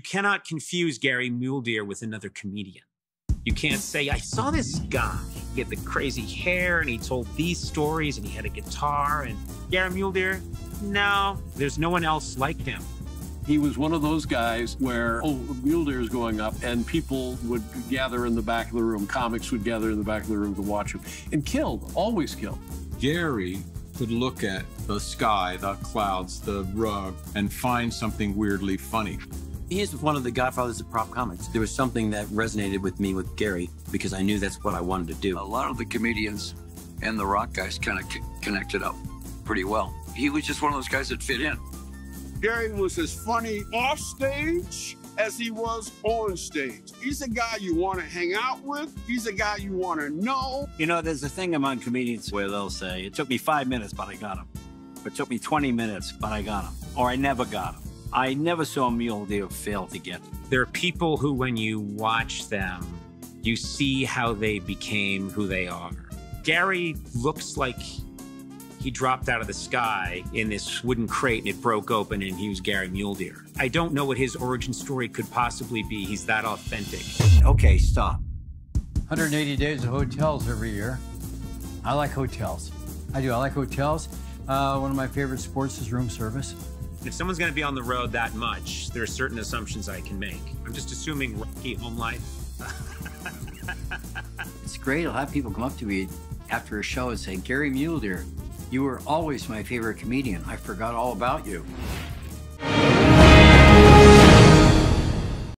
cannot confuse Gary Muldeer with another comedian. You can't say, I saw this guy. He had the crazy hair and he told these stories and he had a guitar. And Gary Muldeer, no, there's no one else like him. He was one of those guys where, Muldeer's going up, and people would gather in the back of the room. Comics would gather in the back of the room to watch him. And killed, always killed. Gary could look at the sky, the clouds, the rug, and find something weirdly funny. He is one of the godfathers of prop comics. There was something that resonated with me with Gary because I knew that's what I wanted to do. A lot of the comedians and the rock guys kind of connected up pretty well. He was just one of those guys that fit in. Gary was as funny off stage as he was on stage. He's a guy you want to hang out with. He's a guy you want to know. You know, there's a thing among comedians where they'll say, it took me 5 minutes, but I got him. Or it took me 20 minutes, but I got him. Or I never got him. I never saw Muldeer fail to get him. There are people who, when you watch them, you see how they became who they are. Gary looks like he dropped out of the sky in this wooden crate and it broke open and he was Gary Muldeer. I don't know what his origin story could possibly be. He's that authentic. Okay, stop. 180 days of hotels every year. I like hotels. I do. I like hotels. One of my favorite sports is room service. If someone's going to be on the road that much, there are certain assumptions I can make. I'm just assuming rocky home life. It's great. I'll have people come up to me after a show and say, Gary Muldeer, you were always my favorite comedian. I forgot all about you.